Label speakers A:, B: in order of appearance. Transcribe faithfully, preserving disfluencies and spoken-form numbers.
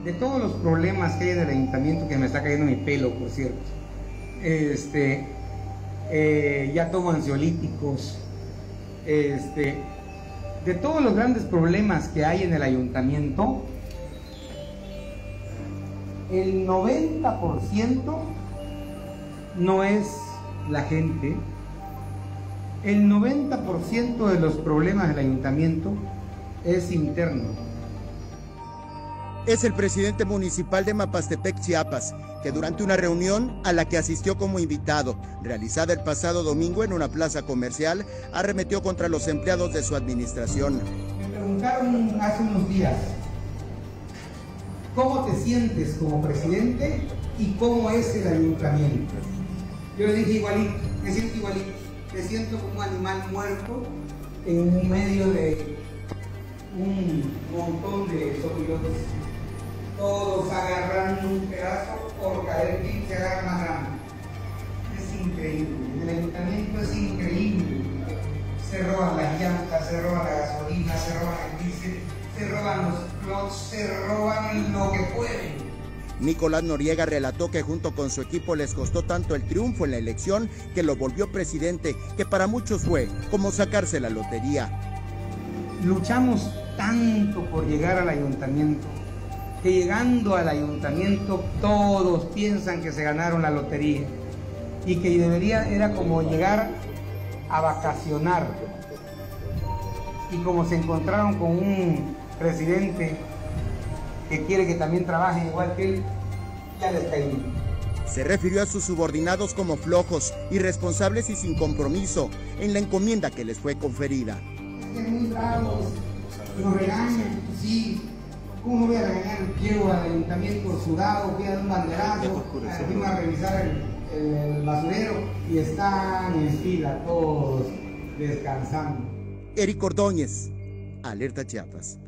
A: de todos los problemas que hay en el ayuntamiento, que me está cayendo mi pelo, por cierto, este, eh, ya tomo ansiolíticos, este, de todos los grandes problemas que hay en el ayuntamiento, el noventa por ciento no es la gente, el noventa por ciento de los problemas del ayuntamiento es interno.
B: Es el presidente municipal de Mapastepec, Chiapas, que durante una reunión a la que asistió como invitado, realizada el pasado domingo en una plaza comercial, arremetió contra los empleados de su administración.
A: Me preguntaron hace unos días, ¿cómo te sientes como presidente y cómo es el ayuntamiento? Yo le dije igualito, me siento igualito, me siento como un animal muerto en medio de un montón de sopilotes, todos agarrando un pedazo por caer quien se agarra más grande. Es increíble, el ayuntamiento es increíble. Se roban las llantas, se roban la gasolina, se roban el diésel, se roban los plots, se roban lo que pueden.
B: Nicolás Noriega relató que junto con su equipo les costó tanto el triunfo en la elección que lo volvió presidente, que para muchos fue como sacarse la lotería.
A: Luchamos tanto por llegar al ayuntamiento, que llegando al ayuntamiento todos piensan que se ganaron la lotería y que debería, era como llegar a vacacionar. Y como se encontraron con un presidente que quiere que también trabajen igual que él, ya les caí.
B: Se refirió a sus subordinados como flojos, irresponsables y sin compromiso en la encomienda que les fue conferida.
A: Es muy bravos, nos regañan, sí. ¿Cómo no voy a regañar? Llego al ayuntamiento sudado, fui a dar un banderazo, fuimos a revisar el, el, el basurero y están en fila todos descansando.
B: Eric Ordóñez, Alerta Chiapas.